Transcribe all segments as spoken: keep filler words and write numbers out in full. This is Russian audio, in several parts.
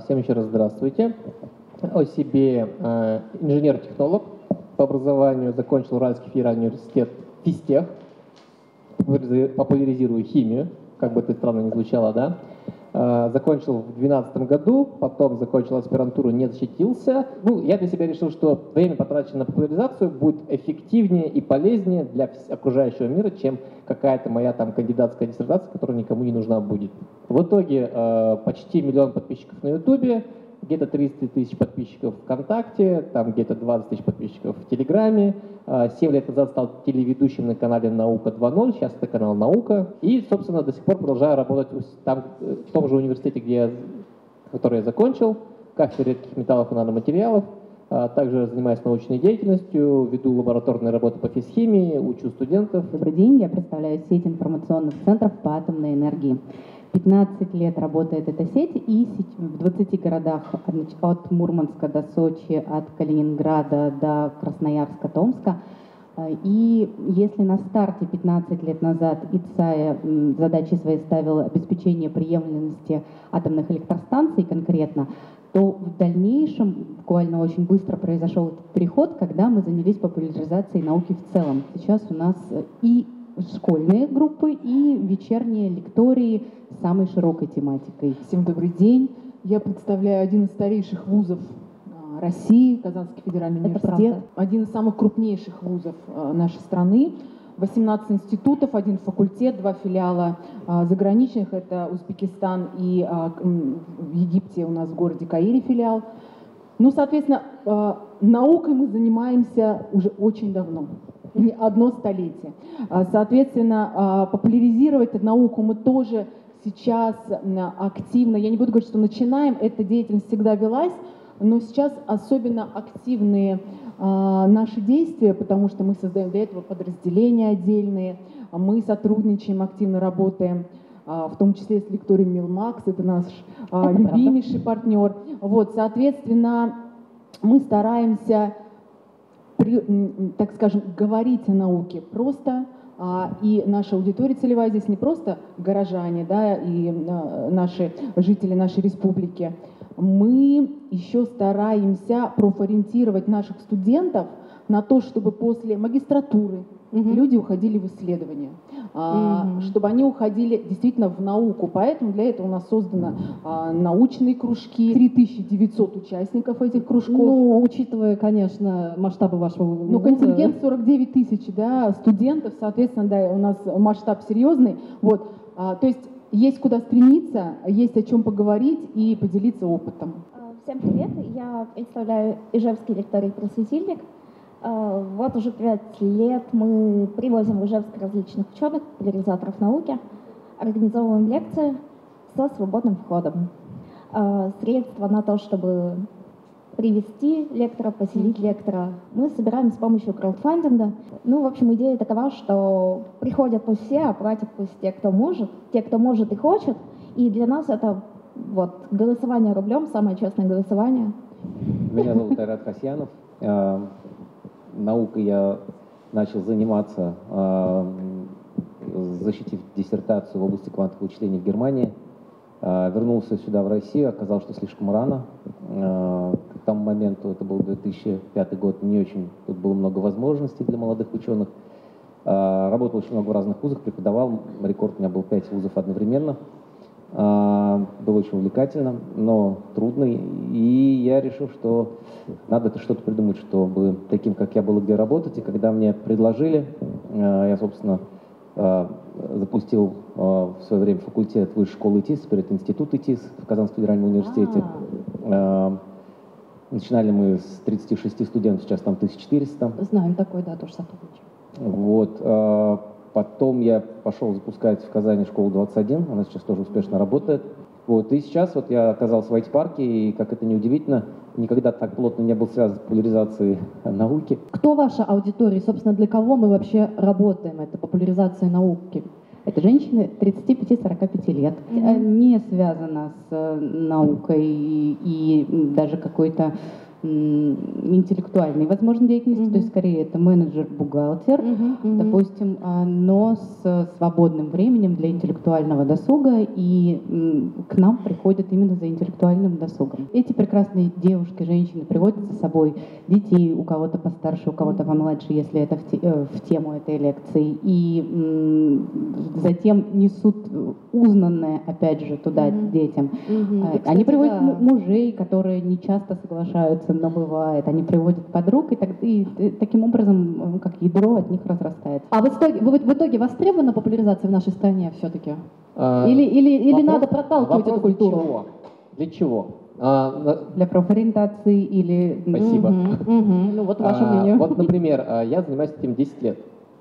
Всем еще раз здравствуйте. О себе инженер-технолог по образованию, закончил Уральский федеральный университет физтех, популяризирую химию, как бы это странно ни звучало, да. Закончил в две тысячи двенадцатом году, потом закончил аспирантуру, не защитился. Ну, я для себя решил, что время, потраченное на популяризацию, будет эффективнее и полезнее для окружающего мира, чем какая-то моя там кандидатская диссертация, которая никому не нужна будет. В итоге э, почти миллион подписчиков на Ютубе, где-то триста тысяч подписчиков ВКонтакте, там где-то двадцать тысяч подписчиков в Телеграме. семь лет назад стал телеведущим на канале «Наука два ноль», сейчас это канал «Наука». И, собственно, до сих пор продолжаю работать там, в том же университете, где я, который я закончил, кафедре редких металлов и наноматериалов. Также занимаюсь научной деятельностью, веду лабораторные работы по физхимии, учу студентов. Добрый день, я представляю сеть информационных центров по атомной энергии. пятнадцать лет работает эта сеть, и в двадцати городах от Мурманска до Сочи, от Калининграда до Красноярска, Томска. И если на старте пятнадцать лет назад ИЦАЯ задачей своей ставила обеспечение приемлемости атомных электростанций конкретно, то в дальнейшем буквально очень быстро произошел этот переход, когда мы занялись популяризацией науки в целом. Сейчас у нас и школьные группы, и вечерние лектории с самой широкой тематикой. Всем добрый день. Я представляю один из старейших вузов России, Казанский федеральный Это университет. правда. Один из самых крупнейших вузов нашей страны. восемнадцать институтов, один факультет, два филиала заграничных. Это Узбекистан и в Египте у нас в городе Каире филиал. Ну, соответственно, наукой мы занимаемся уже очень давно. Не одно столетие. Соответственно, популяризировать науку мы тоже сейчас активно, я не буду говорить, что начинаем, эта деятельность всегда велась, но сейчас особенно активные наши действия, потому что мы создаем для этого подразделения отдельные, мы сотрудничаем, активно работаем, в том числе с лекторием Милмакс, это наш это любимейший правда. партнер. Вот, соответственно, мы стараемся, так скажем, говорить о науке просто, и наша аудитория целевая здесь не просто горожане, да, и наши жители нашей республики. Мы еще стараемся профориентировать наших студентов на то, чтобы после магистратуры угу. люди уходили в исследования, угу. чтобы они уходили действительно в науку. Поэтому для этого у нас созданы научные кружки, три тысячи девятьсот участников этих кружков. Ну, учитывая, конечно, масштабы вашего вуза. Ну, контингент сорок девять тысяч, да, студентов, соответственно, да, у нас масштаб серьезный. Вот, то есть есть куда стремиться, есть о чем поговорить и поделиться опытом. Всем привет, я представляю Ижевский лекторий-просветильник. Вот уже пять лет мы привозим в Ижевск различных ученых, популяризаторов науки, организовываем лекции со свободным входом. Средства на то, чтобы привести лектора, поселить лектора, мы собираем с помощью краудфандинга. Ну, в общем, идея такова, что приходят пусть все, а платят пусть те, кто может, те, кто может и хочет. И для нас это вот голосование рублем, самое честное голосование. Меня зовут Айрат Хасьянов. Наукой я начал заниматься, защитив диссертацию в области квантовых вычислений в Германии. Вернулся сюда, в Россию, оказалось, что слишком рано. К тому моменту, это был две тысячи пятый год, не очень, тут было много возможностей для молодых ученых. Работал очень много в разных вузах, преподавал, рекорд у меня был пять вузов одновременно. Было очень увлекательно, но трудно, и я решил, что надо что-то придумать, чтобы таким, как я, было где работать. И когда мне предложили, я, собственно, запустил в свое время факультет Высшей школы ИТИС, теперь это институт ИТИС в Казанском федеральном университете. А-а-а. Начинали мы с тридцати шести студентов, сейчас там тысяча четыреста. Знаем такой, да, тоже сотрудничаем. Вот. Потом я пошел запускать в Казани школу двадцать один, она сейчас тоже успешно работает. Вот. И сейчас вот я оказался в ай ти-парке, и, как это ни удивительно, никогда так плотно не был связан с популяризацией науки. Кто ваша аудитория? Собственно, для кого мы вообще работаем? Это популяризация науки. Это женщины тридцати пяти — сорока пяти лет. Mm-hmm. Не связано с наукой и, и даже какой-то интеллектуальной, возможно, деятельности, mm-hmm. то есть скорее это менеджер-бухгалтер, mm-hmm. Mm-hmm. допустим, но с свободным временем для интеллектуального досуга, и к нам приходят именно за интеллектуальным досугом. Эти прекрасные девушки, женщины приводят за собой детей, у кого-то постарше, у кого-то помладше, если это в, те, в тему этой лекции, и затем несут узнанное, опять же, туда mm-hmm. детям. Mm-hmm. Кстати, они приводят да. мужей, которые не часто соглашаются, но бывает. Они приводят подруг, и, так, и таким образом, как ядро от них разрастается. А в итоге, в, в итоге востребована популяризация в нашей стране все-таки? А, или или, или вопрос, надо проталкивать эту культуру? Для чего? Для чего? А, для профориентации или... Спасибо. Угу, угу. Ну вот ваше а, мнение. Вот, например, я занимаюсь этим десять лет.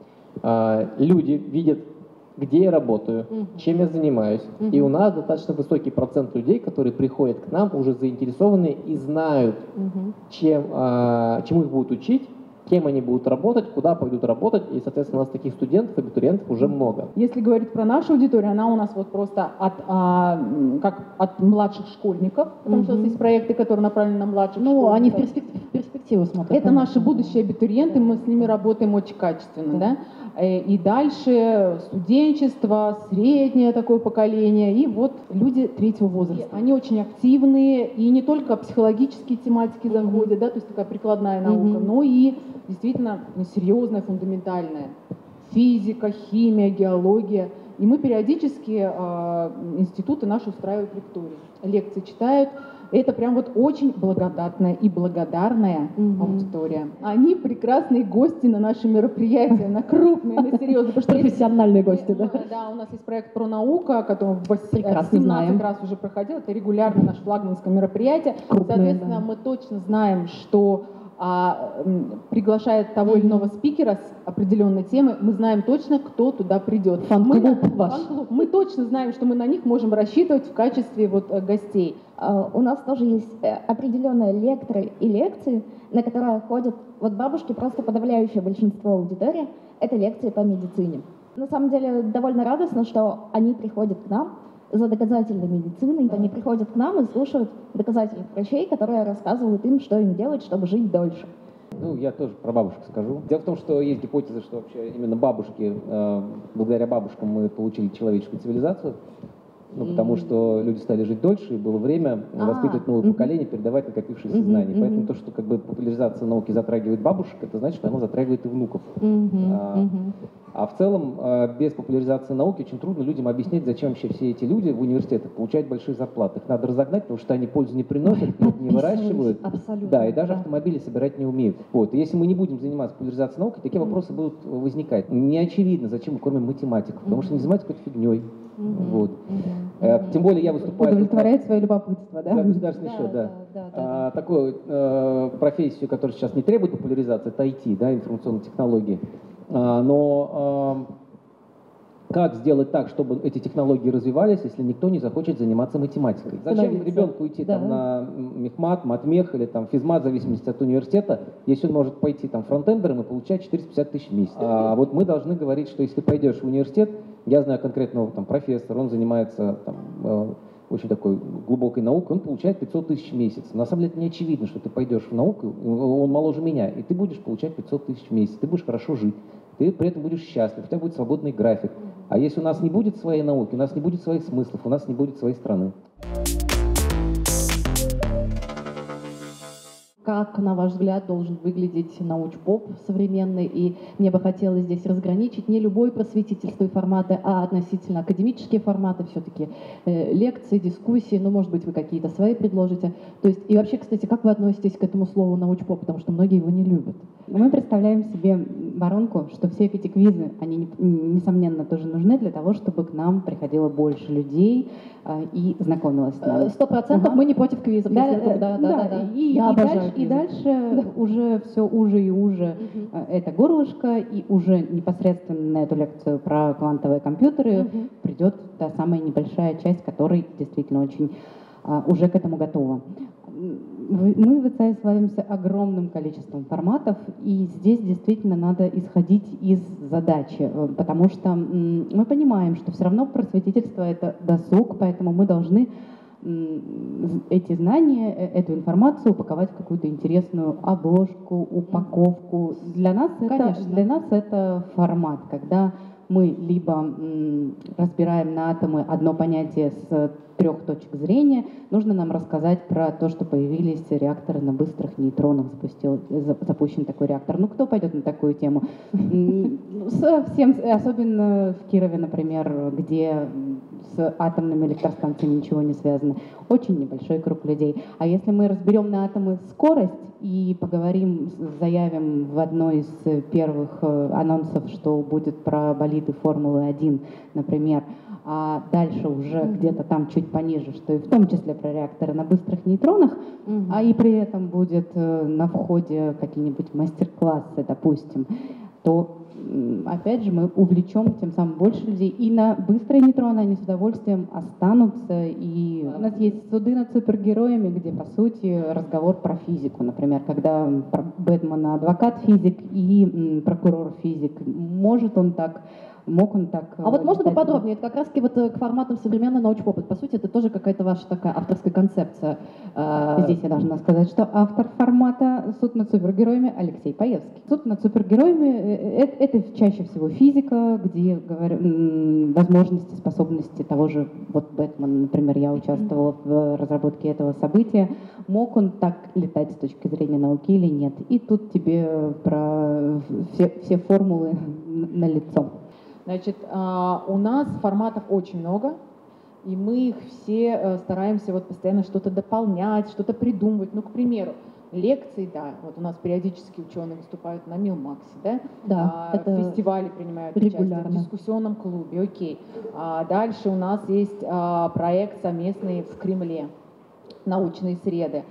Люди видят, где я работаю, uh-huh. чем я занимаюсь. Uh-huh. И у нас достаточно высокий процент людей, которые приходят к нам, уже заинтересованные и знают, uh-huh. чем, а, чему их будут учить, кем они будут работать, куда пойдут работать. И, соответственно, у нас таких студентов, абитуриентов уже много. Если говорить про нашу аудиторию, она у нас вот просто от, а, как от младших школьников, потому uh-huh. что у нас есть проекты, которые направлены на младших ну, школьников. Они в перспективу, в перспективу смотрят. Это наши будущие абитуриенты, мы с ними работаем очень качественно, да? И дальше студенчество, среднее такое поколение, и вот люди третьего возраста. И они очень активные, и не только психологические тематики заходят, mm-hmm. да, то есть такая прикладная наука, mm-hmm. но и действительно серьезная, фундаментальная. Физика, химия, геология. И мы периодически, э, институты наши устраивают лектории, лекции читают. Это прям вот очень благодатная и благодарная mm-hmm. аудитория. Они прекрасные гости на наши мероприятия, на крупные, на серьезные. Профессиональные гости, да? Да, у нас есть проект «Пронаука», который семнадцать раз уже проходил. Это регулярно наше флагманское мероприятие. Соответственно, мы точно знаем, что а, приглашает того или иного спикера с определенной темы, мы знаем точно, кто туда придет. Фан-клуб ваш. Фан-клуб. Мы точно знаем, что мы на них можем рассчитывать в качестве вот, гостей. Uh, у нас тоже есть определенные лекторы и лекции, на которые ходят вот бабушки, просто подавляющее большинство аудитории, это лекции по медицине. На самом деле довольно радостно, что они приходят к нам за доказательной медициной, они приходят к нам и слушают доказательных врачей, которые рассказывают им, что им делать, чтобы жить дольше. Ну, я тоже про бабушек скажу. Дело в том, что есть гипотеза, что вообще именно бабушки, э, благодаря бабушкам мы получили человеческую цивилизацию. Ну, потому что люди стали жить дольше, и было время а, воспитывать новое угу. поколение, передавать накопившиеся угу, знания. Угу. Поэтому то, что как бы популяризация науки затрагивает бабушек, это значит, что она затрагивает и внуков. Угу, а, угу. а в целом, без популяризации науки очень трудно людям объяснить, зачем вообще все эти люди в университетах получают большие зарплаты. Их надо разогнать, потому что они пользу не приносят, их не выращивают. Абсолютно. Да, и даже да. автомобили собирать не умеют. Вот. И если мы не будем заниматься популяризацией науки, такие угу. вопросы будут возникать. Не очевидно, зачем мы кормим математиков, потому угу. что они занимаются какой-то фигней. Mm-hmm. Вот. Mm-hmm. Тем более я выступаю... Удовлетворяет свое любопытство, да? За государственный да, счет, да. да, да, да, а, да. Такую э, профессию, которая сейчас не требует популяризации, это ай ти, да, информационные технологии. А, но э, как сделать так, чтобы эти технологии развивались, если никто не захочет заниматься математикой? Зачем ребенку идти да. там, на мехмат, матмех или там, физмат, в зависимости от университета, если он может пойти там, фронтендером и получать четыреста пятьдесят тысяч в месяц? А вот мы должны говорить, что если ты пойдешь в университет, я знаю конкретного там, профессора, он занимается там, э, очень такой глубокой наукой, он получает пятьсот тысяч в месяц. На самом деле это не очевидно, что ты пойдешь в науку, он моложе меня, и ты будешь получать пятьсот тысяч в месяц, ты будешь хорошо жить, ты при этом будешь счастлив, у тебя будет свободный график. А если у нас не будет своей науки, у нас не будет своих смыслов, у нас не будет своей страны. Как, на ваш взгляд, должен выглядеть научпоп современный? И мне бы хотелось здесь разграничить не любой просветительство и форматы, а относительно академические форматы, все-таки э, лекции, дискуссии, ну, может быть, вы какие-то свои предложите. То есть, и вообще, кстати, как вы относитесь к этому слову научпоп, потому что многие его не любят? Мы представляем себе воронку, что все эти квизы, они, несомненно, тоже нужны для того, чтобы к нам приходило больше людей э, и знакомилось с нами. Сто процентов ага. мы не против квизов. Да, если... да, да, да, да, да. И, и, дальше, и дальше да. уже все уже и уже uh-huh. это горлышко, и уже непосредственно на эту лекцию про квантовые компьютеры uh-huh. придет та самая небольшая часть, которая действительно очень а, уже к этому готова. Мы в ИЦАИ славимся огромным количеством форматов, и здесь действительно надо исходить из задачи, потому что мы понимаем, что все равно просветительство — это досуг, поэтому мы должны эти знания, эту информацию упаковать в какую-то интересную обложку, упаковку. Для нас, это, для нас это формат, когда мы либо м, разбираем на атомы одно понятие с трех точек зрения, нужно нам рассказать про то, что появились реакторы на быстрых нейтронах, запустил, запущен такой реактор. Ну, кто пойдет на такую тему? Совсем, особенно в Кирове, например, где с атомными электростанциями ничего не связано. Очень небольшой круг людей. А если мы разберем на атомы скорость и поговорим, заявим в одной из первых анонсов, что будет про болиды Формулы один, например, а дальше уже mm-hmm. где-то там чуть пониже, что и в том числе про реакторы на быстрых нейтронах, mm-hmm. а и при этом будет на входе какие-нибудь мастер-классы, допустим, то опять же мы увлечем тем самым больше людей. И на быстрые нейтроны они с удовольствием останутся. И у нас есть суды над супергероями, где, по сути, разговор про физику. Например, когда Бэтмен адвокат-физик и прокурор-физик. Может он так... Мог он так... А вот можно поподробнее? Это как раз-таки вот к форматам современной научпопа. По сути, это тоже какая-то ваша такая авторская концепция. Здесь я должна сказать, что автор формата «Суд над супергероями» Алексей Паевский. «Суд над супергероями» — это чаще всего физика, где говорю, возможности, способности того же, вот Бэтмен, например, я участвовала в разработке этого события. Мог он так летать с точки зрения науки или нет? И тут тебе про все, все формулы на лицо. Значит, у нас форматов очень много, и мы их все стараемся вот постоянно что-то дополнять, что-то придумывать. Ну, к примеру, лекции, да, вот у нас периодически ученые выступают на Милмаксе, да, да а, в фестивале принимают регулярно. участие, в дискуссионном клубе, окей. А дальше у нас есть а, проект совместный в Кремле, научные среды.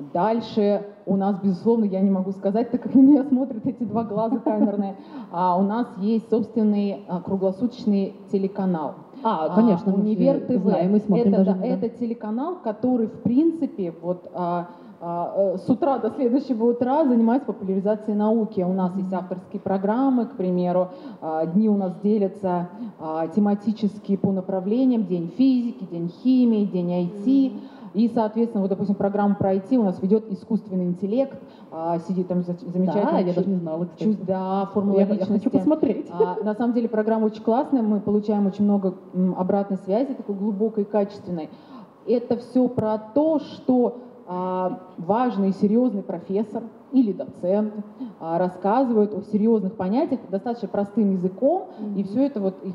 Дальше у нас, безусловно, я не могу сказать, так как на меня смотрят эти два глаза камерные, а у нас есть собственный а, круглосуточный телеканал. А, конечно, а, Универ ТВ. Знаем, мы смотрим это, даже, да, это телеканал, который, в принципе, вот а, а, с утра до следующего утра занимается популяризацией науки. У нас есть авторские программы, к примеру, а, дни у нас делятся а, тематически по направлениям: день физики, день химии, день ай ти. И, соответственно, вот, допустим, программу про ай ти у нас ведет искусственный интеллект, а, сидит там замечательно. Да, я даже не знала, кстати. Да, формула я, личности. Я хочу посмотреть. А, на самом деле программа очень классная, мы получаем очень много м, обратной связи, такой глубокой, качественной. Это все про то, что а, важный и серьезный профессор или доцент а, рассказывают о серьезных понятиях достаточно простым языком, mm-hmm. и все это вот их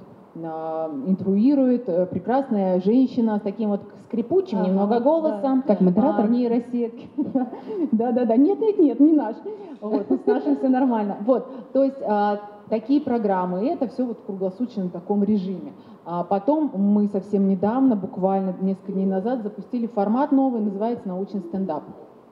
интруирует прекрасная женщина с таким вот скрипучим ага, немного голосом, да. Как модератор, а, нейросетки. Да-да-да, нет-нет-нет, не наш. Вот, с нашим все нормально. Вот, то есть а, такие программы, и это все вот в круглосуточном таком режиме. А потом мы совсем недавно, буквально несколько дней назад, запустили формат новый, называется «Научный стендап».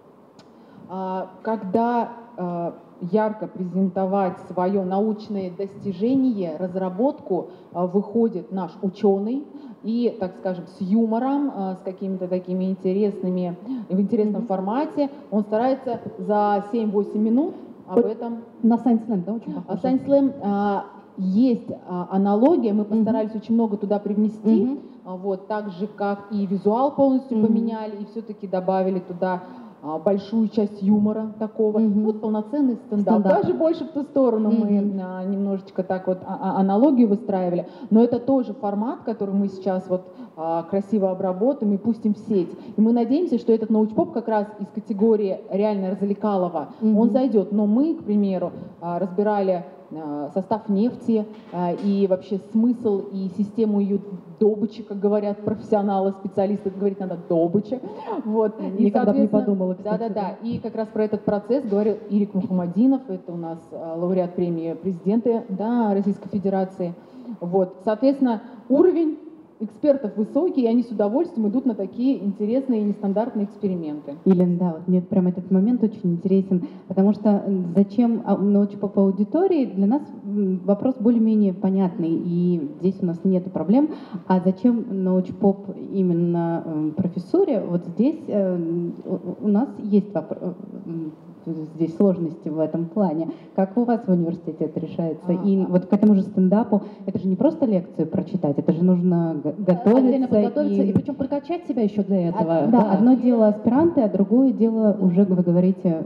А, когда а, ярко презентовать свое научное достижение, разработку, выходит наш ученый и, так скажем, с юмором, с какими-то такими интересными, в интересном mm-hmm. формате. Он старается за семь-восемь минут об вот этом... На Science Slam, да, очень похоже? Science Slam а, есть а, аналогия, мы постарались mm-hmm. очень много туда привнести, mm-hmm. а, вот, так же, как и визуал полностью mm-hmm. поменяли, и все-таки добавили туда большую часть юмора такого, mm-hmm. вот полноценный стендап. стендап. Даже больше в ту сторону mm-hmm. мы а, немножечко так вот а, аналогию выстраивали, но это тоже формат, который мы сейчас вот а, красиво обработаем и пустим в сеть. И мы надеемся, что этот научпоп как раз из категории реально развлекалого, mm-hmm. он зайдет. Но мы, к примеру, а, разбирали состав нефти и вообще смысл и систему ее добычи, как говорят профессионалы, специалисты, говорить надо добыча. Вот. И, никогда бы не подумала, кстати. Да-да-да. И как раз про этот процесс говорил Ирик Мухамадинов, это у нас лауреат премии президента, да, Российской Федерации. Вот. Соответственно, уровень экспертов высокий, и они с удовольствием идут на такие интересные и нестандартные эксперименты. Елена, да, вот мне прям этот момент очень интересен, потому что зачем научпоп аудитории, для нас вопрос более-менее понятный, и здесь у нас нет проблем. А зачем научпоп именно профессуре? Вот здесь у нас есть вопрос, здесь сложности в этом плане. Как у вас в университете это решается? А, и а. вот к этому же стендапу, это же не просто лекцию прочитать, это же нужно готовиться. Отдельно подготовиться, и, и причем прокачать себя еще для этого. Да, да, одно дело аспиранты, а другое дело уже, вы говорите,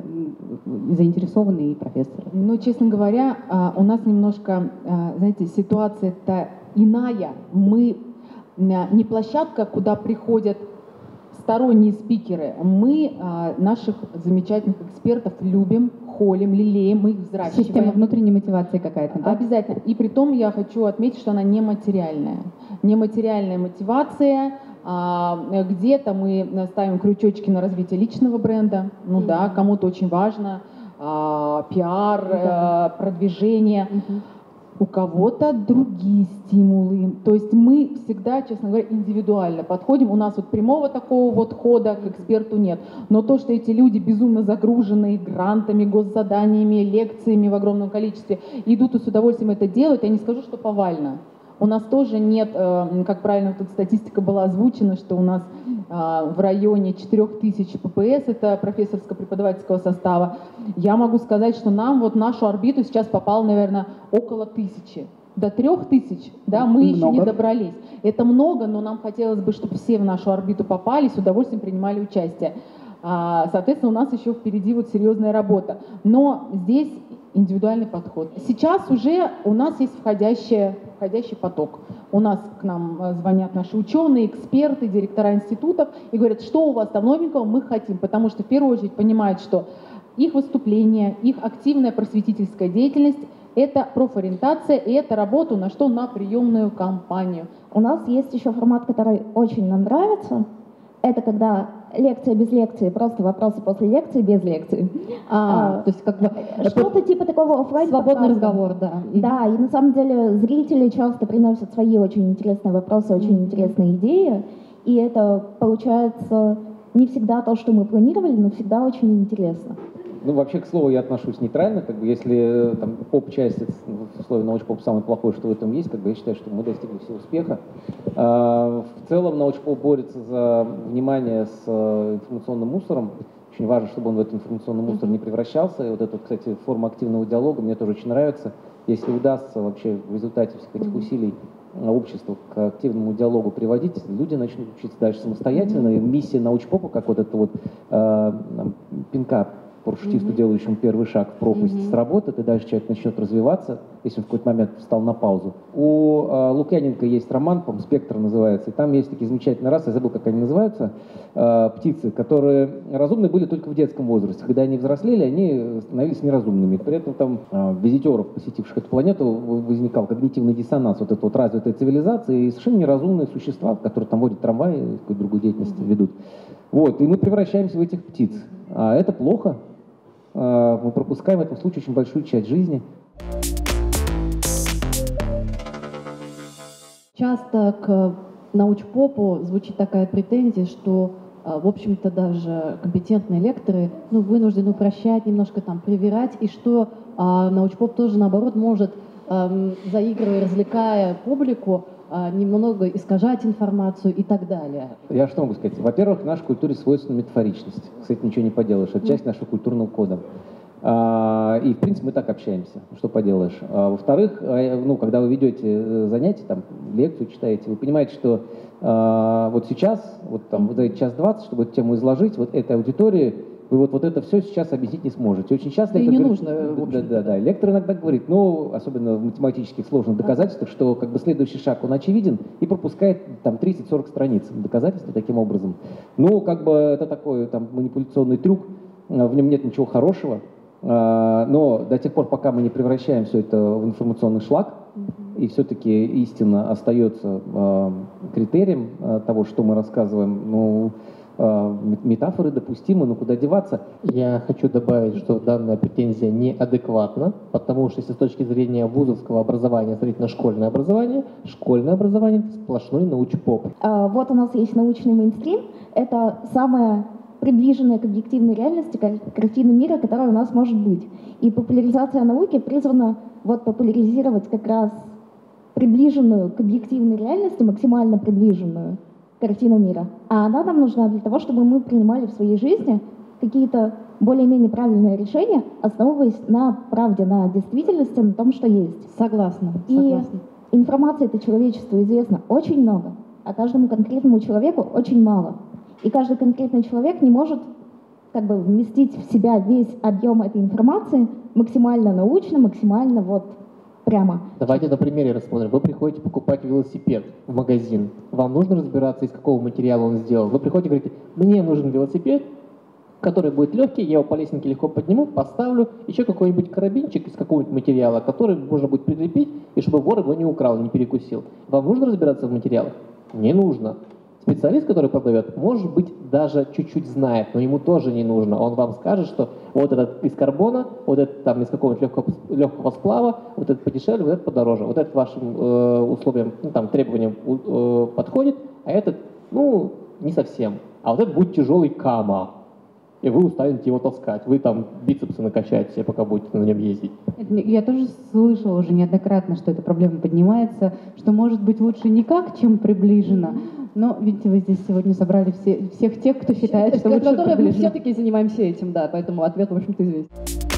м, заинтересованные профессоры. Ну, честно говоря, а, у нас немножко, а, знаете, ситуация-то иная. Мы а, не площадка, куда приходят сторонние спикеры. Мы а, наших замечательных экспертов любим, холим, лелеем, мы их взращиваем. Система внутренней мотивации какая-то, да? Обязательно. И при том я хочу отметить, что она нематериальная. Нематериальная мотивация. а, Где-то мы ставим крючочки на развитие личного бренда. Ну Мгм. да, кому-то очень важно. а, Пиар, Да. э, продвижение. Мгм. У кого-то другие стимулы. То есть мы всегда, честно говоря, индивидуально подходим. У нас вот прямого такого вот хода к эксперту нет. Но то, что эти люди безумно загружены грантами, госзаданиями, лекциями в огромном количестве, идут и с удовольствием это делают, я не скажу, что повально. У нас тоже нет, э, как правильно тут статистика была озвучена, что у нас э, в районе четырех тысяч пэ пэ эс, это профессорско-преподавательского состава. Я могу сказать, что нам вот в нашу орбиту сейчас попало, наверное, около тысячи. До трех тысяч, да, мы еще не Много. добрались. Это много, но нам хотелось бы, чтобы все в нашу орбиту попали, с удовольствием принимали участие. А, Соответственно, у нас еще впереди вот серьезная работа. Но здесь индивидуальный подход. Сейчас уже у нас есть входящий, входящий поток. У нас к нам э, звонят наши ученые, эксперты, директора институтов и говорят, что у вас там новенького мы хотим. Потому что в первую очередь понимают, что их выступления, их активная просветительская деятельность – это профориентация и это работа на что? На приемную кампанию. У нас есть еще формат, который очень нам нравится. Это когда лекция без лекции, просто вопросы после лекции без лекции. А, А, то есть как бы Что-то типа такого оффлайн. свободный разговор, да. Да, и на самом деле зрители часто приносят свои очень интересные вопросы, очень интересные идеи, и это получается не всегда то, что мы планировали, но всегда очень интересно. Ну, вообще, к слову, я отношусь нейтрально. Как бы, если э, там, поп-часть, это, в условии научпоп самое плохое, что в этом есть, как бы, я считаю, что мы достигли всего успеха. А, в целом научпоп борется за внимание с э, информационным мусором. Очень важно, чтобы он в этот информационный мусор не превращался. И вот эта, кстати, форма активного диалога мне тоже очень нравится. Если удастся вообще в результате всех этих усилий общество к активному диалогу приводить, люди начнут учиться дальше самостоятельно. И миссия научпопа, как вот это вот э, пинка парашютисту, Мгм. делающему первый шаг в пропасть, Мгм. сработает, и дальше человек начнет развиваться, если он в какой-то момент встал на паузу. У э, Лукьяненко есть роман, по-моему, «Спектр» называется, и там есть такие замечательные расы, я забыл, как они называются, э, птицы, которые разумны были только в детском возрасте. Когда они взрослели, они становились неразумными. При этом там э, визитеров, посетивших эту планету, возникал когнитивный диссонанс, вот эта вот развитая цивилизация и совершенно неразумные существа, которые там водят трамваи, какую-то другую деятельность ведут. Вот, и мы превращаемся в этих птиц. А это плохо. Мы пропускаем в этом случае очень большую часть жизни. Часто к научпопу звучит такая претензия, что, а, в общем-то, даже компетентные лекторы, ну, вынуждены упрощать, немножко там привирать, и что а, научпоп тоже, наоборот, может, ам, заигрывая, развлекая публику, а, немного искажать информацию и так далее. Я что могу сказать? Во-первых, в нашей культуре свойственна метафоричность. С этим ничего не поделаешь. Это часть нашего культурного кода. А, и, в принципе, мы так общаемся. Что поделаешь? А, во-вторых, а, ну, когда вы ведете занятия, там, лекцию читаете, вы понимаете, что а, вот сейчас, вот там, вот за эти час двадцать, чтобы эту тему изложить, вот этой аудитории, вы вот, вот это все сейчас объяснить не сможете. Очень часто Да и лектор не говорит- нужно, в Да, общем-то, да, да, да. Лектор иногда говорит, ну, особенно в математических сложных доказательствах, что как бы следующий шаг, он очевиден, и пропускает там тридцать-сорок страниц доказательства таким образом. Ну, как бы это такой там манипуляционный трюк, в нем нет ничего хорошего, а, но до тех пор, пока мы не превращаем все это в информационный шлак, и все-таки истина остается а, критерием а, того, что мы рассказываем, ну, а, метафоры допустимы, но куда деваться? Я хочу добавить, что данная претензия неадекватна, потому что если с точки зрения вузовского образования смотреть на школьное образование, школьное образование – это сплошной научпоп. А, Вот у нас есть научный мейнстрим. Это самая приближенная к объективной реальности кар- картина мира, которая у нас может быть. И популяризация науки призвана вот популяризировать как раз приближенную к объективной реальности, максимально приближенную картину мира. А она нам нужна для того, чтобы мы принимали в своей жизни какие-то более-менее правильные решения, основываясь на правде, на действительности, на том, что есть. Согласна, И согласна. информации-то человечеству известно очень много. а каждому конкретному человеку очень мало. И каждый конкретный человек не может как бы вместить в себя весь объем этой информации максимально научно, максимально вот прямо. Давайте на примере рассмотрим. Вы приходите покупать велосипед в магазин. Вам нужно разбираться, из какого материала он сделан. Вы приходите и говорите, мне нужен велосипед, который будет легкий, я его по лесенке легко подниму, поставлю, еще какой-нибудь карабинчик из какого-нибудь материала, который можно будет прикрепить, и чтобы вор его не украл, не перекусил. Вам нужно разбираться в материалах? Не нужно. Специалист, который продает, может быть, даже чуть-чуть знает, но ему тоже не нужно. Он вам скажет, что вот этот из карбона, вот этот там из какого-нибудь легкого, легкого сплава, вот этот подешевле, вот этот подороже. Вот этот вашим э, условиям, ну, там, требованиям э, подходит, а этот, ну, не совсем. А вот этот будет тяжелый кама. И вы устанете его таскать. Вы там бицепсы накачаете себе, пока будете на нем ездить. Я тоже слышала уже неоднократно, что эта проблема поднимается, что может быть лучше никак, чем приближено. Но, видите, вы здесь сегодня собрали все, всех тех, кто считает, что лучше приближено. Мы приближено. все-таки занимаемся этим, да, поэтому ответ, в общем-то, известен.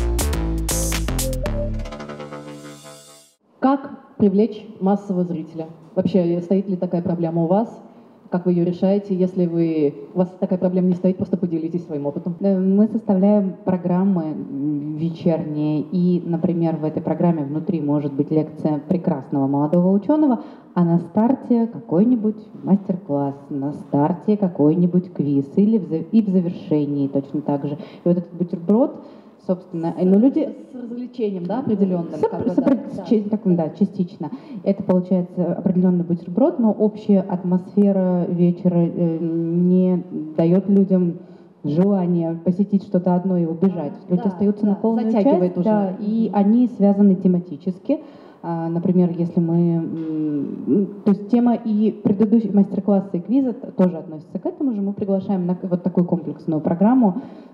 Как привлечь массового зрителя? Вообще, стоит ли такая проблема у вас? Как вы ее решаете? Если вы, у вас такая проблема не стоит, просто поделитесь своим опытом. Мы составляем программы вечерние, и, например, в этой программе внутри может быть лекция прекрасного молодого ученого, а на старте какой-нибудь мастер-класс, на старте какой-нибудь квиз, или в, и в завершении точно так же. И вот этот бутерброд, собственно, ну, люди с развлечением, да, определенным? С, как бы, с, да. да. Так, да, частично. Это получается определенный бутерброд, но общая атмосфера вечера э, не дает людям желания посетить что-то одно и убежать. Люди Да, остаются да, на полную затягивает часть, уже. да, и они связаны тематически. А, например, если мы... м, То есть тема и предыдущие мастер-классы и квизы тоже относятся к этому же. Мы приглашаем на вот такую комплексную программу.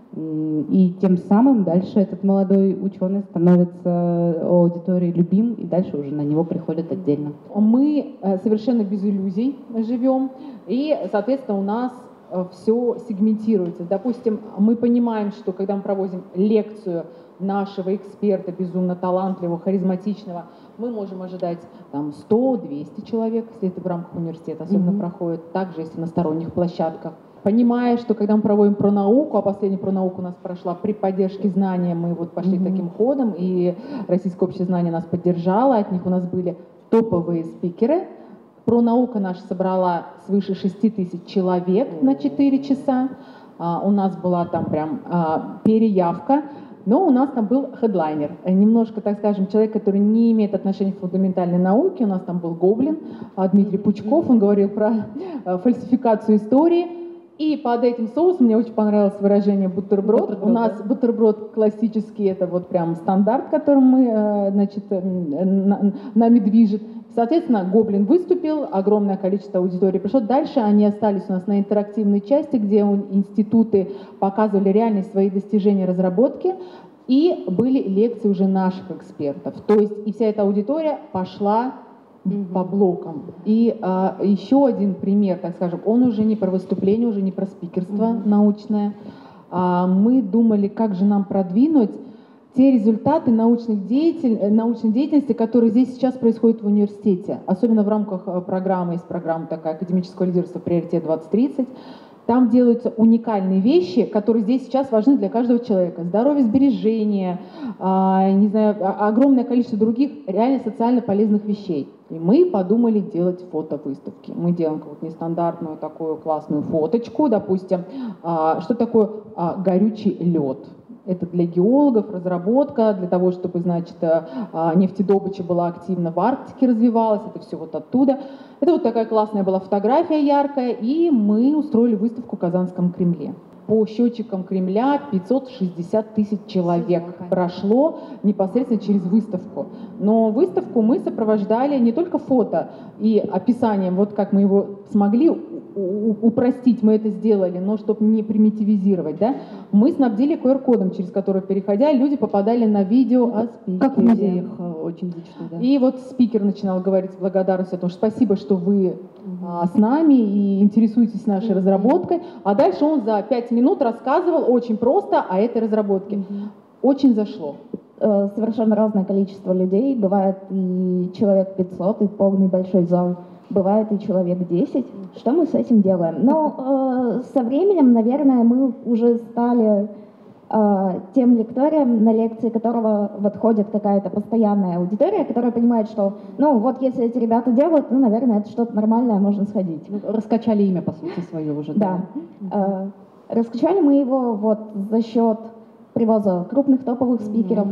И тем самым дальше этот молодой ученый становится аудиторией любим, и дальше уже на него приходят отдельно. Мы э, совершенно без иллюзий живем, и, соответственно, у нас все сегментируется. Допустим, мы понимаем, что когда мы проводим лекцию нашего эксперта, безумно талантливого, харизматичного, мы можем ожидать там сто-двести человек, если это в рамках университета особенно mm-hmm. проходит, также если на сторонних площадках. Понимая, что когда мы проводим про науку, а последняя про науку у нас прошла при поддержке знания, мы вот пошли mm-hmm. таким ходом, и Российское общество знания нас поддержало, от них у нас были топовые спикеры. Про наука наша собрала свыше шести тысяч человек mm-hmm. на четыре часа. А, у нас была там прям а, переявка. Но у нас там был хедлайнер, немножко, так скажем, человек, который не имеет отношения к фундаментальной науке. У нас там был Гоблин, Дмитрий Пучков, он говорил про фальсификацию истории. И под этим соусом мне очень понравилось выражение бутерброд. бутерброд у нас да? бутерброд классический, это вот прям стандарт, которым мы, значит, нами движет. Соответственно, Гоблин выступил, огромное количество аудитории пришло. Дальше они остались у нас на интерактивной части, где институты показывали реальные свои достижения, разработки, и были лекции уже наших экспертов. То есть и вся эта аудитория пошла mm-hmm. по блокам. И а, еще один пример, так скажем, он уже не про выступление, уже не про спикерство mm-hmm. научное. А, мы думали, как же нам продвинуть те результаты научных деятель... научной деятельности, которые здесь сейчас происходят в университете, особенно в рамках программы, есть программа такая «Академическое лидерство. Приоритет двадцать тридцать». Там делаются уникальные вещи, которые здесь сейчас важны для каждого человека. Здоровье, сбережения, а, не знаю, огромное количество других реально социально полезных вещей. И мы подумали делать фотовыставки. Мы делаем какую-то нестандартную такую классную фоточку, допустим, а, что такое а, горючий лед. Это для геологов, разработка, для того, чтобы, значит, нефтедобыча была активна в Арктике, развивалась, это все вот оттуда. Это вот такая классная была фотография яркая, и мы устроили выставку в Казанском Кремле. По счетчикам Кремля пятьсот шестьдесят тысяч человек прошло непосредственно через выставку. Но выставку мы сопровождали не только фото и описанием, вот как мы его смогли упростить, мы это сделали, но чтобы не примитивизировать, да, мы снабдили ку ар кодом, через который, переходя, люди попадали на видео о спикере. Как в музеях очень зачастую, да. И вот спикер начинал говорить с благодарностью о том, что спасибо, что вы а, с нами и интересуетесь нашей mm-hmm. разработкой. А дальше он за пять минут рассказывал очень просто о этой разработке. Mm-hmm. Очень зашло. Совершенно разное количество людей. Бывает и человек пятьсот, и полный большой зал. бывает и человек десять. Что мы с этим делаем? Но э, со временем, наверное, мы уже стали э, тем лекторием, на лекции которого вот ходит какая-то постоянная аудитория, которая понимает, что, ну, вот если эти ребята делают, ну, наверное, это что-то нормальное, можно сходить. Раскачали имя, по сути, свое уже. Да. Э, раскачали мы его вот за счет привоза крупных топовых спикеров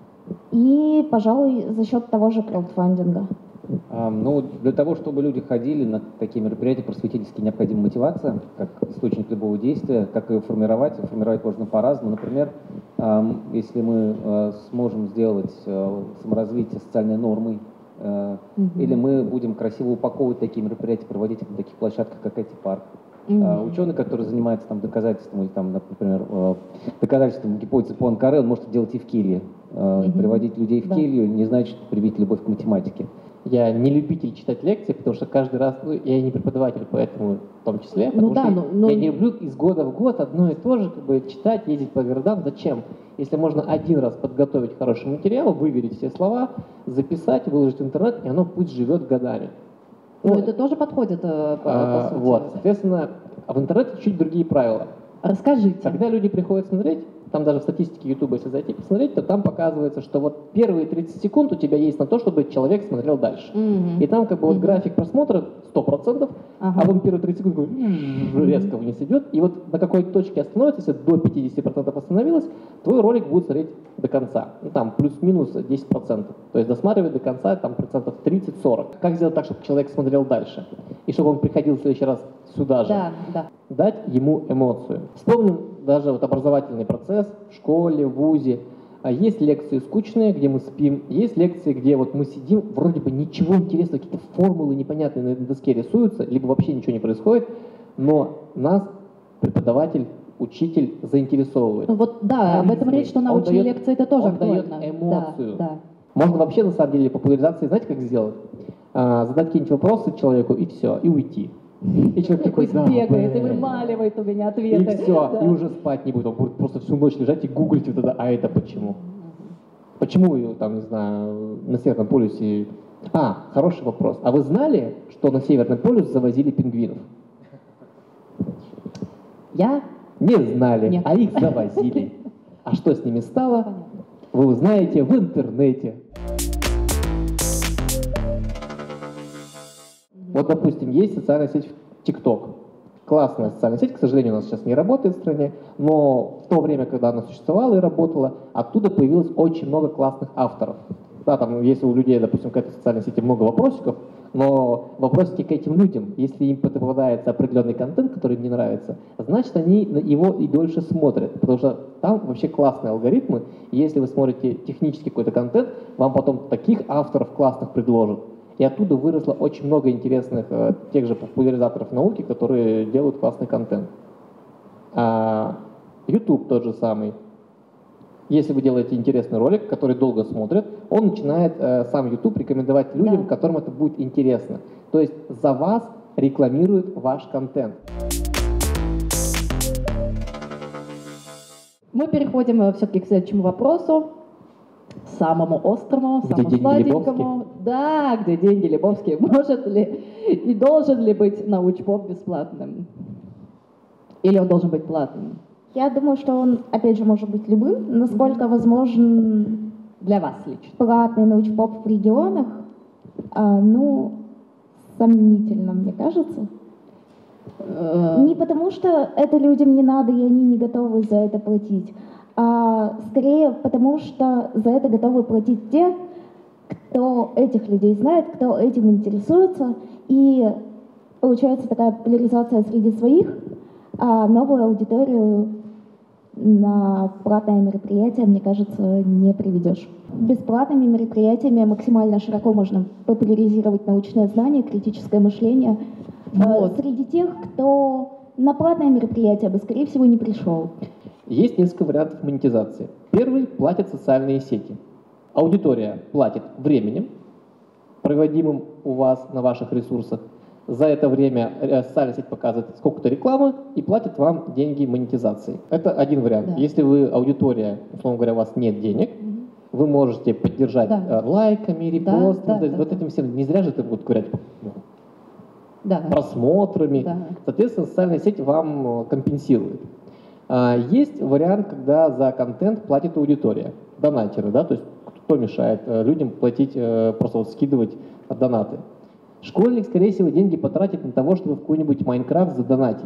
и, пожалуй, за счет того же краудфандинга. А, ну, для того, чтобы люди ходили на такие мероприятия просветительские, необходима мотивация, как источник любого действия. Как ее формировать? Формировать можно по-разному. Например, а, если мы а, сможем сделать а, саморазвитие социальной нормой, а, mm-hmm. или мы будем красиво упаковывать такие мероприятия, проводить их на таких площадках, как эти парк. Mm-hmm. А, ученый, который занимается там, доказательством, или, там, например, а, доказательством гипотезы Пуанкаре, он может делать и в келье. А, mm-hmm. Приводить людей в да. келью не значит привить любовь к математике. Я не любитель читать лекции, потому что каждый раз, ну, я и не преподаватель, поэтому в том числе, потому ну, да, что но, но... я не люблю из года в год одно и то же, как бы читать, ездить по городам. Зачем? Если можно один раз подготовить хороший материал, выверить все слова, записать, выложить в интернет, и оно пусть живет годами. Ну, вот. Это тоже подходит, по, а, по сути. Вот, соответственно, в интернете чуть другие правила. Расскажите. Когда люди приходят смотреть, там даже в статистике YouTube, если зайти посмотреть, то там показывается, что вот первые тридцать секунд у тебя есть на то, чтобы человек смотрел дальше. Mm-hmm. И там как бы вот mm-hmm. график просмотра сто процентов, ага. а потом первые тридцать секунд mm-hmm. резко вниз идет. И вот на какой-то точке остановится, если до пятьдесят процентов остановилось, твой ролик будет смотреть до конца. Ну, там плюс-минус десять процентов. То есть досматривать до конца там процентов тридцать-сорок. Как сделать так, чтобы человек смотрел дальше? И чтобы он приходил в следующий раз сюда же? Да, да. Дать ему эмоцию. Вспомним даже вот образовательный процесс в школе, в вузе. А есть лекции скучные, где мы спим, есть лекции, где вот мы сидим, вроде бы ничего интересного, какие-то формулы непонятные на доске рисуются, либо вообще ничего не происходит, но нас преподаватель, учитель заинтересовывает. Ну вот да, об этом речь, что научные лекции это тоже он дает актуально. эмоцию. Да, да. Можно вообще на самом деле популяризации, знаете, как сделать? А, задать какие-нибудь вопросы человеку и все, и уйти. И человек такой, да, бегает и вымаливает у меня ответы. И все, да. и уже спать не будет. Он будет просто всю ночь лежать и гуглить вот это, а это почему? Почему, там, не знаю, на Северном полюсе... А, хороший вопрос. А вы знали, что на Северный полюс завозили пингвинов? Я? Не знали, Нет. а их завозили. А что с ними стало, вы узнаете в интернете. Вот, допустим, есть социальная сеть TikTok. Классная социальная сеть, к сожалению, у нас сейчас не работает в стране, но в то время, когда она существовала и работала, оттуда появилось очень много классных авторов. Да, там, если у людей, допустим, к этой социальной сети много вопросиков, но вопросики к этим людям, если им попадается определенный контент, который им не нравится, значит, они его и дольше смотрят, потому что там вообще классные алгоритмы, и если вы смотрите технический какой-то контент, вам потом таких авторов классных предложат. И оттуда выросло очень много интересных э, тех же популяризаторов науки, которые делают классный контент. А YouTube тот же самый. Если вы делаете интересный ролик, который долго смотрят, он начинает э, сам YouTube рекомендовать людям, да. которым это будет интересно. То есть за вас рекламирует ваш контент. Мы переходим все-таки к следующему вопросу. Самому острому, где самому сладенькому. Да, где деньги Лебовские. Может ли и должен ли быть научпоп бесплатным? Или он должен быть платным? Я думаю, что он, опять же, может быть любым. Насколько возможен для вас лично платный научпоп в регионах, а, ну, сомнительно, мне кажется. Не потому, что это людям не надо, и они не готовы за это платить, а скорее потому, что за это готовы платить те, кто этих людей знает, кто этим интересуется, и получается такая поляризация среди своих, а новую аудиторию на платное мероприятие, мне кажется, не приведешь. Бесплатными мероприятиями максимально широко можно популяризировать научное знание, критическое мышление вот. Среди тех, кто на платное мероприятие бы, скорее всего, не пришел. Есть несколько вариантов монетизации. Первый – платят социальные сети. Аудитория платит временем, проводимым у вас на ваших ресурсах. За это время социальная сеть показывает сколько-то рекламы и платит вам деньги монетизации. Это один вариант. Да. Если вы аудитория, условно говоря, у вас нет денег, mm-hmm. вы можете поддержать да. лайками, репостами, да, да, вот да. этим всем. Не зря же это будут говорить. Да. просмотрами. Да. Соответственно, социальная сеть вам компенсирует. Есть вариант, когда за контент платит аудитория, донатеры, да, то есть кто мешает людям платить, просто вот скидывать донаты. Школьник, скорее всего, деньги потратит на того, чтобы в какой-нибудь Майнкрафт задонатить.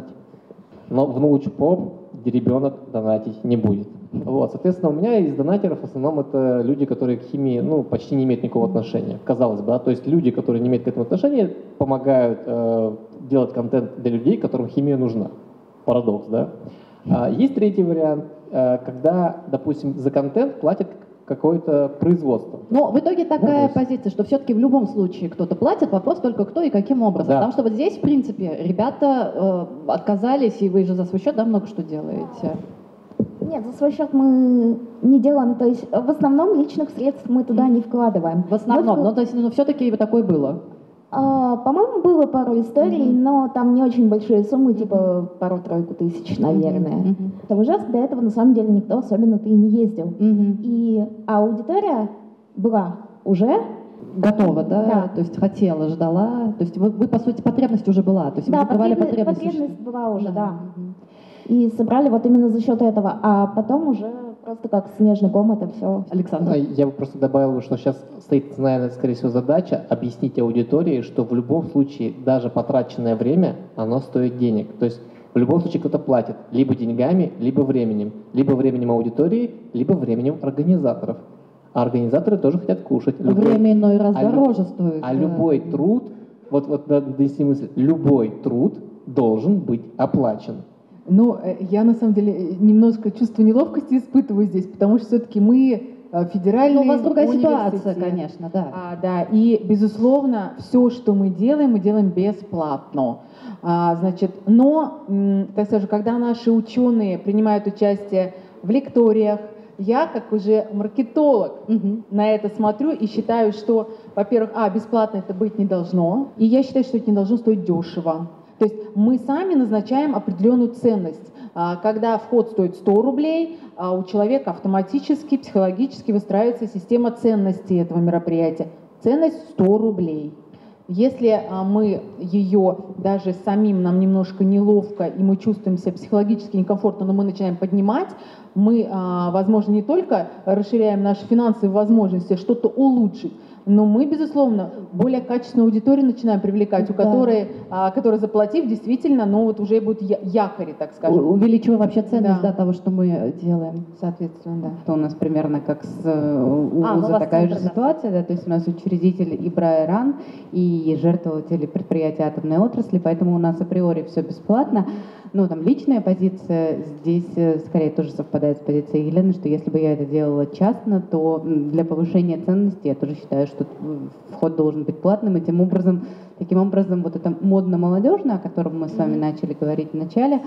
Но в научпоп ребенок донатить не будет. Вот, соответственно, у меня из донатеров в основном это люди, которые к химии ну, почти не имеют никакого отношения, казалось бы. Да? То есть люди, которые не имеют к этому отношения, помогают э, делать контент для людей, которым химия нужна. Парадокс, да? А, есть третий вариант, э, когда, допустим, за контент платят какое-то производство. Но в итоге такая Вопрос. позиция, что все-таки в любом случае кто-то платит, вопрос только кто и каким образом. Да. Потому что вот здесь, в принципе, ребята э, отказались, и вы же за свой счет да, много что делаете. Нет, за свой счет мы не делаем, то есть в основном личных средств мы туда не вкладываем. В основном, Мы но то есть, ну, все-таки такое было. А, по-моему, было пару историй, Мгм. но там не очень большие суммы, типа пару-тройку тысяч, наверное. Мгм. Это в Ижевск до этого на самом деле никто особенно-то и не ездил. Мгм. И аудитория была уже. Готова, да? Да. То есть хотела, ждала. То есть вы, вы, по сути, потребность уже была. То есть вы Да, закрывали потребность, потребность. потребность была уже, да. Мгм. И собрали вот именно за счет этого. А потом уже просто как снежный ком это все. Александр. А Я бы просто добавил, что сейчас стоит, наверное, скорее всего, задача объяснить аудитории, что в любом случае даже потраченное время, оно стоит денег. То есть в любом случае кто-то платит либо деньгами, либо временем. Либо временем аудитории, либо временем организаторов. А организаторы тоже хотят кушать. Любой- Время иной раз а лю- дороже стоит. А да. любой труд, вот, вот надо донести мысль, любой труд должен быть оплачен. Ну, э, я на самом деле э, немножко чувство неловкости испытываю здесь, потому что все-таки мы э, федеральный Ну, у вас другая университет. ситуация, конечно, да. А, да, и, безусловно, все, что мы делаем, мы делаем бесплатно. А, значит, но, м, так скажем, когда наши ученые принимают участие в лекториях, я, как уже маркетолог, Мгм. на это смотрю и считаю, что, во-первых, а, бесплатно это быть не должно, и я считаю, что это не должно стоить дешево. То есть мы сами назначаем определенную ценность. А, Когда вход стоит сто рублей, а у человека автоматически, психологически выстраивается система ценностей этого мероприятия. Ценность сто рублей. Если а, мы ее даже самим нам немножко неловко, и мы чувствуем себя психологически некомфортно, но мы начинаем поднимать, мы, а, возможно, не только расширяем наши финансовые возможности, что-то улучшить, но мы, безусловно, более качественную аудиторию начинаем привлекать, у Да. которой, а, которая, заплатив, действительно, ну вот уже будут я- якори, так скажем. У- Увеличивая вообще ценность Да. да, того, что мы делаем. Соответственно, да. Что у нас примерно как с э, у А, ну, вуза у вас такая же центр, да. ситуация, да, то есть у нас учредитель ИБРА ИРАН и жертвователи предприятия атомной отрасли, поэтому у нас априори все бесплатно. Ну, там личная позиция здесь э, скорее тоже совпадает с позицией Елены, что если бы я это делала частно, то м, для повышения ценности я тоже считаю, что м, вход должен быть платным, и тем образом, таким образом, вот это модно-молодежное, о котором мы с вами начали говорить в начале,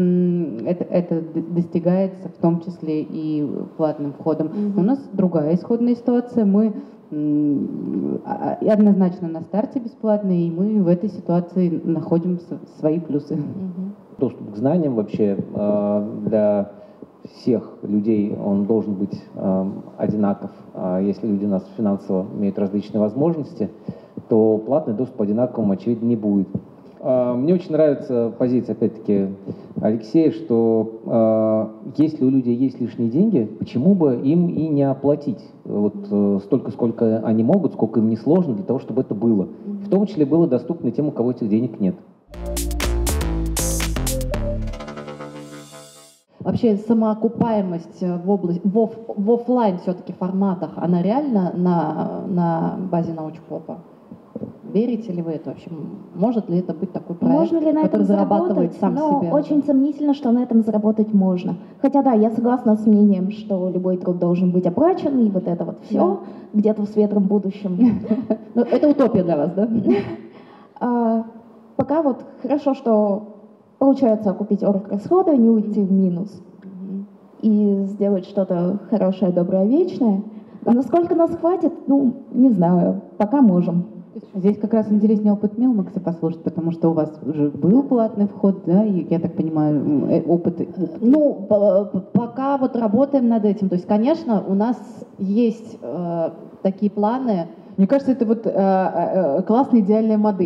м, это, это д- достигается в том числе и платным входом. Мгм. У нас другая исходная ситуация. Мы м, а- а- однозначно на старте бесплатные, и мы в этой ситуации находим с- свои плюсы. Мгм. Доступ к знаниям вообще э, для всех людей, он должен быть э, одинаков. А если люди у нас финансово имеют различные возможности, то платный доступ одинаковым, очевидно, не будет. Э, Мне очень нравится позиция, опять-таки, Алексея, что э, если у людей есть лишние деньги, почему бы им и не оплатить вот э, столько, сколько они могут, сколько им не сложно, для того, чтобы это было. В том числе было доступно и тем, у кого этих денег нет. Вообще самоокупаемость в, область, в, оф- в офлайн все-таки форматах, она реально на, на базе научпопа? Верите ли вы это вообще? Может ли это быть такой проект, Можно ли на который этом зарабатывает заработать? сам Но себя? очень сомнительно, что на этом заработать можно. Хотя да, я согласна с мнением, что любой труд должен быть оплачен, и вот это вот все где-то в светлом будущем. Ну, это утопия для вас, да? А, Пока вот хорошо, что получается окупить орграсходы, не уйти в минус и сделать что-то хорошее, доброе, вечное. А насколько нас хватит, ну, не знаю, пока можем. Здесь как раз интереснее опыт Милмакса послушать, потому что у вас уже был платный вход, да, и я так понимаю, м, э, опыт, опыт. Ну, п- п- пока вот работаем над этим. То есть, конечно, у нас есть э, такие планы. Мне кажется, это вот э, э, классная идеальная модель.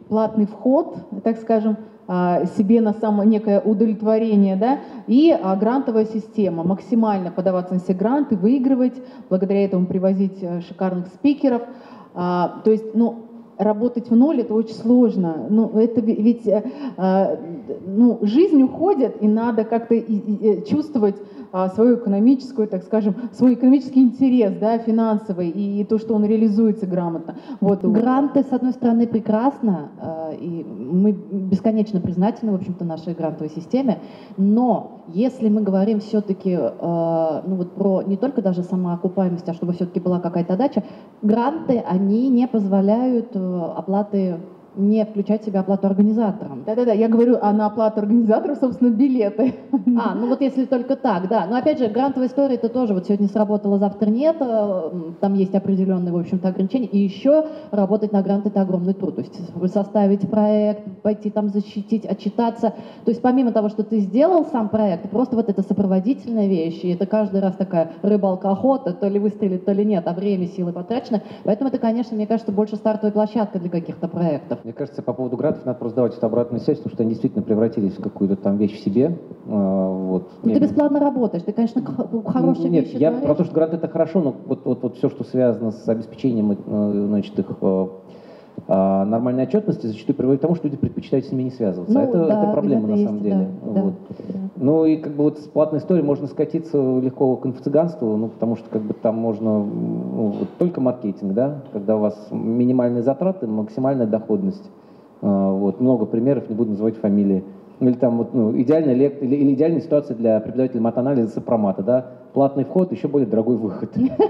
платный вход, так скажем, себе на самое некое удовлетворение, да, и а, грантовая система, максимально подаваться на все гранты, выигрывать, благодаря этому привозить шикарных спикеров, а, то есть, ну, работать в ноль это очень сложно, ну, это ведь, а, ну, жизнь уходит, и надо как-то и, и, чувствовать а, свою экономическую, так скажем, свой экономический интерес, да, финансовый, и, и то, что он реализуется грамотно. Вот. Гранты, с одной стороны, прекрасно, и мы бесконечно признательны, в общем-то, нашей грантовой системе, но если мы говорим все-таки, ну вот про не только даже самоокупаемость, а чтобы все-таки была какая-то отдача, гранты, они не позволяют оплаты, не включать в себя оплату организаторам. Да-да-да, я говорю, а на оплату организаторов, собственно, билеты. А, ну вот если только так, да. Но опять же, грантовая история, это тоже вот сегодня сработало, завтра нет, там есть определенные, в общем-то, ограничения. И еще работать на грант — это огромный труд. То есть составить проект, пойти там защитить, отчитаться. То есть помимо того, что ты сделал сам проект, просто вот это сопроводительная вещь, и это каждый раз такая рыбалка-охота, то ли выстрелит, то ли нет, а время, силы потрачены. Поэтому это, конечно, мне кажется, больше стартовая площадка для каких-то проектов. Мне кажется, по поводу грантов надо просто давать эту обратную связь, потому что они действительно превратились в какую-то там вещь в себе. Вот. Ну, ты бесплатно работаешь, ты, конечно, хорошие Нет, вещи я говоришь. про то, что гранты это хорошо, но вот, вот, вот все, что связано с обеспечением, значит, их нормальной отчетности, зачастую приводит к тому, что люди предпочитают с ними не связываться. Ну, это, да, это проблема на есть, самом деле. Да, вот. да. Ну и как бы вот с платной историей можно скатиться легко к инфо-цыганству, ну потому что как бы там можно ну, вот, только маркетинг, да, когда у вас минимальные затраты, максимальная доходность. Вот, много примеров, не буду называть фамилии. Или там вот, ну, идеальная, лек... или, или идеальная ситуация для преподавателя матанализа сопромата, да? Платный вход, еще более дорогой выход.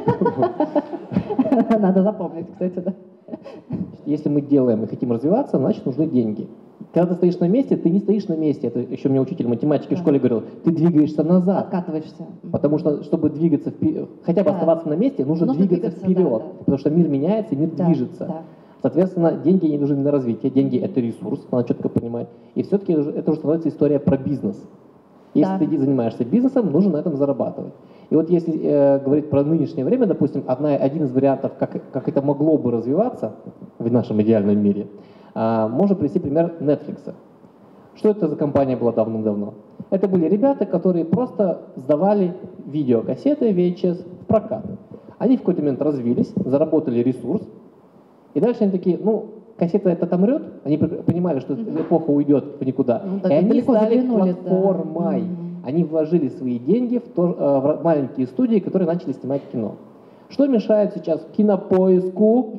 Надо запомнить, кстати, да. Если мы делаем и хотим развиваться, значит нужны деньги. Когда ты стоишь на месте, ты не стоишь на месте. Это еще мне учитель математики в школе говорил. Ты двигаешься назад. Откатываешься. Потому что, чтобы двигаться вперед, хотя бы Да. оставаться на месте, нужно, Нужно двигаться, двигаться, вперед. да, да. Потому что мир меняется, и мир Да, движется. да. Соответственно, деньги не нужны на развитие. Деньги — это ресурс, надо четко понимать. И все-таки это уже становится история про бизнес. Если Да. ты занимаешься бизнесом, нужно на этом зарабатывать. И вот если э, говорить про нынешнее время, допустим, одна, один из вариантов, как, как это могло бы развиваться в нашем идеальном мире, э, можно привести пример Netflix. Что это за компания была давным-давно? Это были ребята, которые просто сдавали видеокассеты ви эйч эс в прокат. Они в какой-то момент развились, заработали ресурс, и дальше они такие, ну, кассета это отомрет, они понимали, что Mm-hmm. эпоха уйдет в никуда, Ну, и так они далеко стали заглянули, да. платформой. Мгм. Они вложили свои деньги в, то, э, в маленькие студии, которые начали снимать кино. Что мешает сейчас Кинопоиску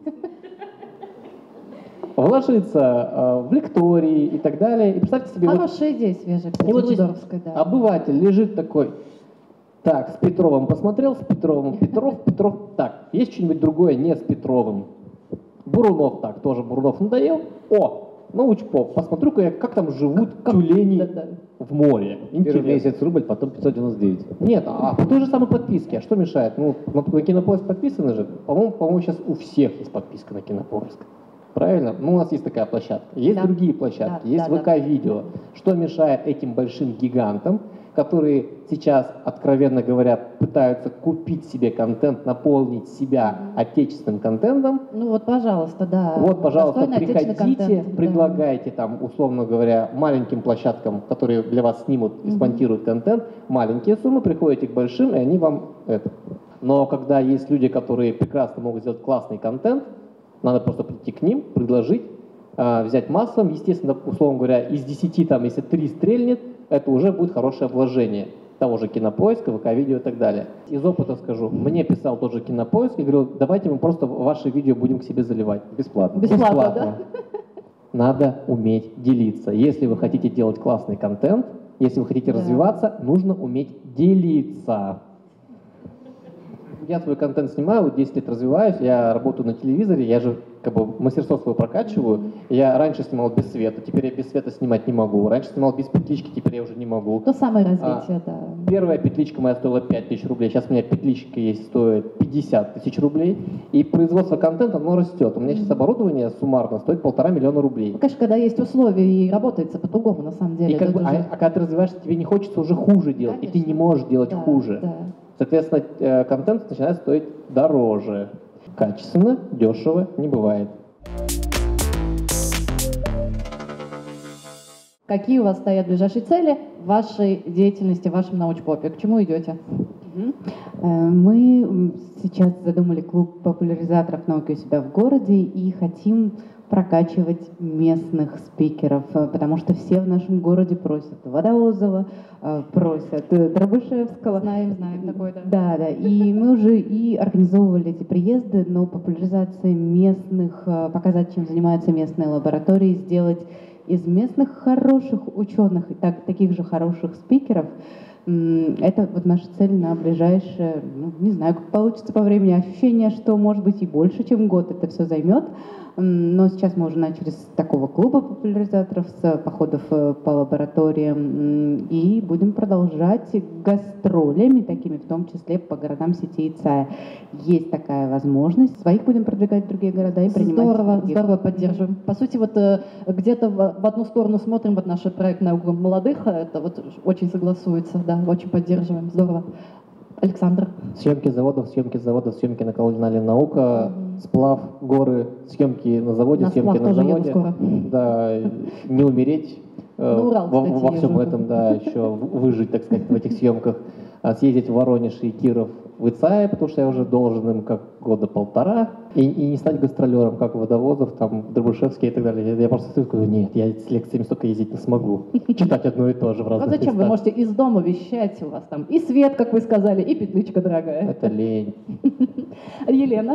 вложиться э, в лектории и так далее? И представьте себе, вот, Хорошая идея свежая, кстати, и вот здесь Чудоровская, да. обыватель лежит такой, так, с Петровым посмотрел, с Петровым, Петров, Петров, так, есть что-нибудь другое не с Петровым? Бурунов, так, тоже Бурунов надоел. О, научпоп, посмотрю-ка я, как там живут тюлени Да, да. в море. Первый Интересно. месяц рубль, потом пятьсот девяносто девять. Нет, а по той же самой подписке, а что мешает? Ну, на, на Кинопоиск подписаны же, по-моему, по-моему, сейчас у всех есть подписка на Кинопоиск. Правильно? Ну, у нас есть такая площадка. Есть Да. другие площадки, Да, есть да, да. ВК-видео. Что мешает этим большим гигантам, которые сейчас, откровенно говоря, пытаются купить себе контент, наполнить себя отечественным контентом? Ну вот, пожалуйста, да. Вот, пожалуйста, Достойный отечественный приходите, контент, да. предлагайте там, условно говоря, маленьким площадкам, которые для вас снимут и Мгм. смонтируют контент, маленькие суммы, приходите к большим, и они вам это. Но когда есть люди, которые прекрасно могут сделать классный контент, надо просто прийти к ним, предложить, а, взять массом. Естественно, условно говоря, из десяти, там, если три стрельнет, это уже будет хорошее вложение того же Кинопоиска, ВК-видео и так далее. Из опыта скажу, мне писал тот же Кинопоиск и говорил, давайте мы просто ваши видео будем к себе заливать. Бесплатно. Бесплатно, Надо уметь делиться. Если вы хотите делать классный контент, если вы хотите Да. развиваться, нужно уметь делиться. Я свой контент снимаю, вот десять лет развиваюсь, я работаю на телевизоре, я же как бы мастерство свое прокачиваю. Я раньше снимал без света, теперь я без света снимать не могу. Раньше снимал без петлички, теперь я уже не могу. То самое развитие, да. Первая петличка моя стоила пять тысяч рублей, сейчас у меня петличка есть, стоит пятьдесят тысяч рублей. И производство контента, оно растет. У меня сейчас оборудование суммарно стоит полтора миллиона рублей. Ну, конечно, когда есть условия и работается по-другому, на самом деле. И как это бы, тоже- а, а когда ты развиваешься, тебе не хочется уже хуже делать, и ты не можешь делать Да, хуже. да. Соответственно, э, контент начинает стоить дороже. Качественно, дешево не бывает. Какие у вас стоят ближайшие цели в вашей деятельности, в вашем научпопе? К чему идете? Мы сейчас задумали клуб популяризаторов науки у себя в городе и хотим прокачивать местных спикеров, потому что все в нашем городе просят Водоозова, просят Дробышевского. Знаем, знаем такое, да. Да, да. И мы уже и организовывали эти приезды, но популяризация местных, показать, чем занимаются местные лаборатории, сделать из местных хороших ученых и так, таких же хороших спикеров. Это вот наша цель на ближайшее, ну, не знаю, как получится по времени, ощущение, что может быть и больше, чем год это все займет. Но сейчас мы уже начали с такого клуба популяризаторов, с походов по лабораториям, и будем продолжать гастролями, такими в том числе по городам сети ИЦАЯ. Есть такая возможность. Своих будем продвигать в другие города и принимать. Здорово, других. здорово, поддерживаем. По сути, вот где-то в одну сторону смотрим, вот наш проект «Наука молодых», это вот очень согласуется, да, очень поддерживаем. Здорово. Александр. Съемки заводов, съемки заводов, съемки на канале «Наука», сплав, горы, съемки на заводе, На съемки сплав на тоже еду заводе. скоро. Да, не умереть э, На Урал, во, кстати, во всем езжу. этом, да, еще выжить, так сказать, в этих съемках. А съездить в Воронеж и Киров в ИЦАЯ, потому что я уже должен им как года полтора, и, и не стать гастролером, как Водовозов, там, Дробышевский и так далее. Я просто говорю, нет, я с лекциями столько ездить не смогу. Читать одно и то же в А разных зачем? Вы местах. можете из дома вещать, у вас там и свет, как вы сказали, и петличка дорогая. Это лень. Елена.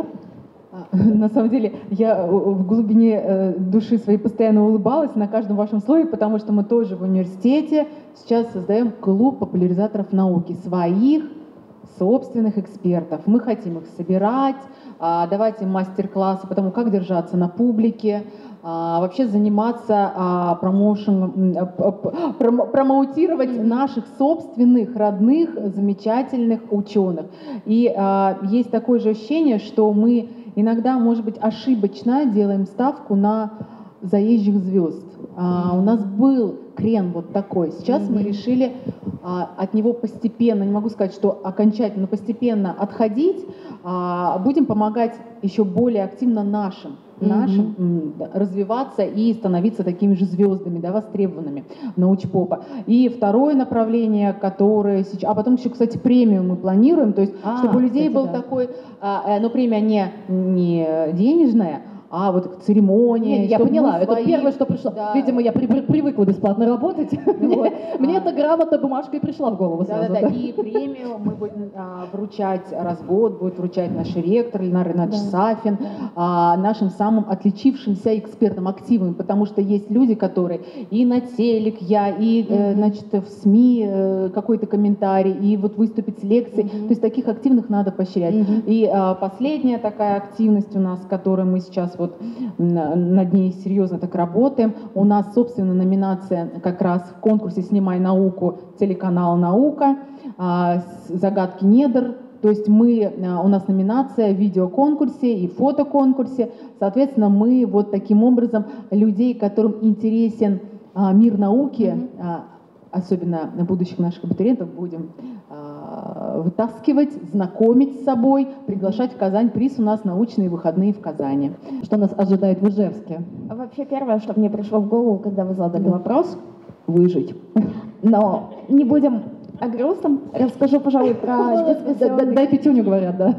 На самом деле, я в глубине э, души своей постоянно улыбалась на каждом вашем слове, потому что мы тоже в университете сейчас создаем клуб популяризаторов науки, своих собственных экспертов. Мы хотим их собирать, а, давать им мастер-классы по тому, как держаться на публике, а, вообще заниматься а, промоушеном, а, промо, промоутировать наших собственных, родных, замечательных ученых. И а, есть такое же ощущение, что мы иногда, может быть, ошибочно делаем ставку на заезжих звезд. А, у нас был крен вот такой. Сейчас mm-hmm. мы решили а, от него постепенно, не могу сказать, что окончательно, но постепенно отходить. А, будем помогать еще более активно нашим, mm-hmm. нашим м, развиваться и становиться такими же звездами, да, востребованными научпопа. И второе направление, которое сейчас... А потом еще, кстати, премию мы планируем, то есть, а, чтобы у людей кстати, был да. такой... А, ну, премия не, не денежная, а вот церемония. Нет, я поняла, это первое, что пришло. Да. Видимо, я при, при, привыкла бесплатно работать. Вот. Мне А. эта грамота, бумажка и пришла в голову сразу. Да-да-да, и премию мы будем а, вручать раз в год, будет вручать наш ректор Ильнар Ринатович Да. Сафин, а, нашим самым отличившимся экспертам, активным, потому что есть люди, которые и на телек я, и э, значит, в СМИ э, какой-то комментарий, и вот выступить с лекцией. То есть таких активных надо поощрять. И а, последняя такая активность у нас, которой мы сейчас вот над ней серьезно так работаем. У нас, собственно, номинация как раз в конкурсе «Снимай науку», телеканал «Наука», «Загадки недр». То есть мы, у нас номинация в видеоконкурсе и фотоконкурсе. Соответственно, мы вот таким образом людей, которым интересен мир науки, mm-hmm. особенно будущих наших абитуриентов, будем вытаскивать, знакомить с собой, приглашать в Казань. Приз у нас «Научные выходные в Казани». Что нас ожидает в Ижевске? Вообще, первое, что мне пришло в голову, когда вы задали вопрос — выжить. Но не будем о грустном. Расскажу, пожалуй, про дискуссионный... Дай пятюню, говорят, да.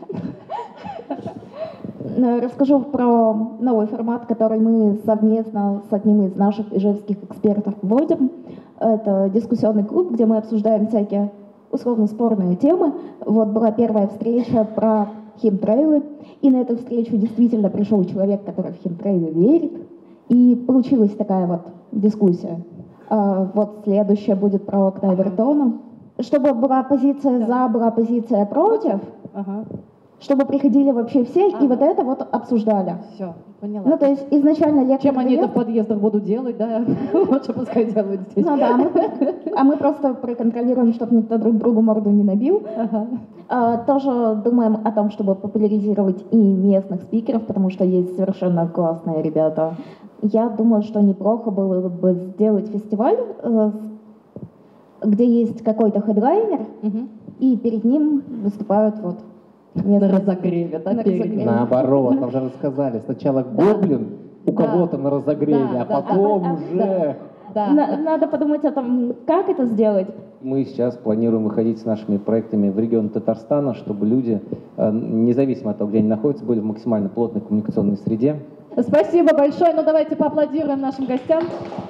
Расскажу про новый формат, который мы совместно с одним из наших ижевских экспертов вводим. Это дискуссионный клуб, где мы обсуждаем всякие условно спорные темы. Вот была первая встреча про химтрейлы, и на эту встречу действительно пришел человек, который в химтрейлы верит, и получилась такая вот дискуссия. А вот следующая будет про окна Эвертона. Чтобы была позиция за, была позиция против, Ага. чтобы приходили вообще все, Ага. и вот это вот обсуждали. Все, поняла. Ну, то есть изначально лектор Чем они это дает- в подъездах будут делать, да? Лучше пускай делают здесь. Ну да, мы, а мы просто проконтролируем, чтобы никто друг другу морду не набил. Ага. А, тоже думаем о том, чтобы популяризировать и местных спикеров, потому что есть совершенно классные ребята. Я думаю, что неплохо было бы сделать фестиваль, э, где есть какой-то хедлайнер, Мгм. и перед ним выступают вот На местные разогреве, да, На перед разогреве. ним. Наоборот, нам же рассказали. Сначала гоблин у Да. кого-то на разогреве, Да, а да. потом А, а, уже... да, На- да. Надо подумать о том, как это сделать. Мы сейчас планируем выходить с нашими проектами в регион Татарстана, чтобы люди, э, независимо от того, где они находятся, были в максимально плотной коммуникационной среде. Спасибо большое. Ну давайте поаплодируем нашим гостям.